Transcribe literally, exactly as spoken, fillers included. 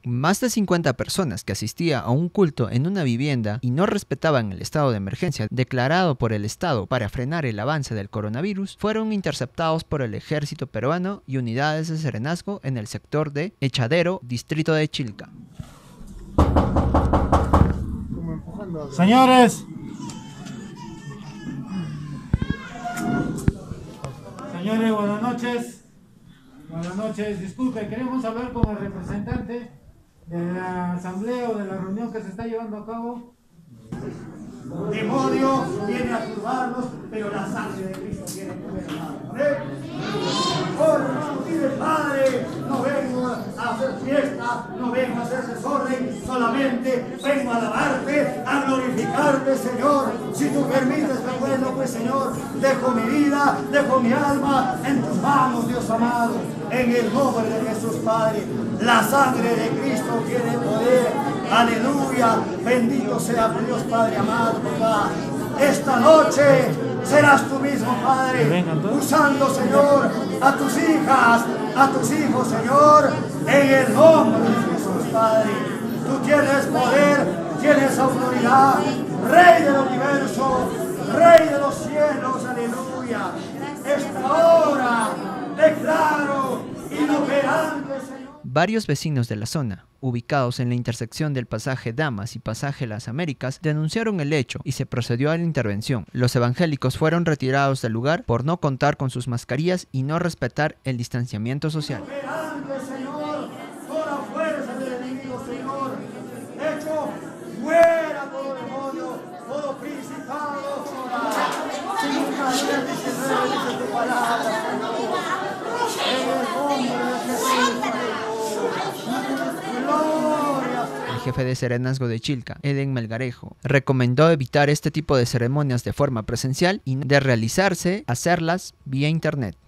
Más de cincuenta personas que asistían a un culto en una vivienda y no respetaban el estado de emergencia declarado por el Estado para frenar el avance del coronavirus fueron interceptados por el ejército peruano y unidades de serenazgo en el sector de Echadero, distrito de Chilca. Señores, señores, buenas noches. Buenas noches. Disculpe, queremos hablar con el representante de la asamblea o de la reunión que se está llevando a cabo. El demonio viene a turbarnos, pero la sangre de Cristo viene a comer nada. Por discutir, Padre, no vengo a hacer fiesta, no vengo a hacer desorden, solamente vengo a alabarte, a glorificarte, Señor. Si tú permites, bueno, pues, Señor, dejo mi vida, dejo mi alma en tus manos, Dios amado, en el nombre de Jesús, Padre. La sangre de Cristo tiene poder. Aleluya, bendito sea Dios Padre amado, papá. Esta noche serás tú mismo, Padre, usando, Señor, a tus hijas, a tus hijos, Señor, en el nombre de Jesús, Padre. Tú tienes poder, tienes autoridad, Rey del universo, Rey de los cielos, aleluya. Esta hora declaro inoperante, Señor. Varios vecinos de la zona, ubicados en la intersección del pasaje Damas y pasaje Las Américas, denunciaron el hecho y se procedió a la intervención. Los evangélicos fueron retirados del lugar por no contar con sus mascarillas y no respetar el distanciamiento social. Señor, toda fuerza del enemigo, Señor, hecho fuera todo demonio, todo principado, toda sin dice tu palabra, Señor, en el nombre de Jesús. El jefe de serenazgo de Chilca, Eden Melgarejo, recomendó evitar este tipo de ceremonias de forma presencial y de realizarse, hacerlas vía internet.